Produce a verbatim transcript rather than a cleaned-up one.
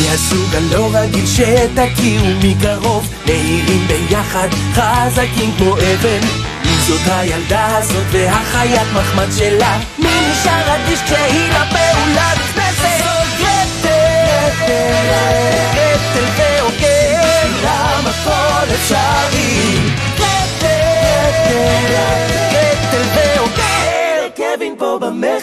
הסוג הלא רגיל שתכירו מקרוב, נהירים ביחד, חזקים כמו אבן. אם זאת הילדה הזאת והחיית מחמד שלה, מי נשאר אדיש כשהיא לפעולה נכנסת? זאת גרטל, גרטל ועוקר, בשבילם הכל אפשרי. גרטל, גרטל ועוקר, קווין פה במסר.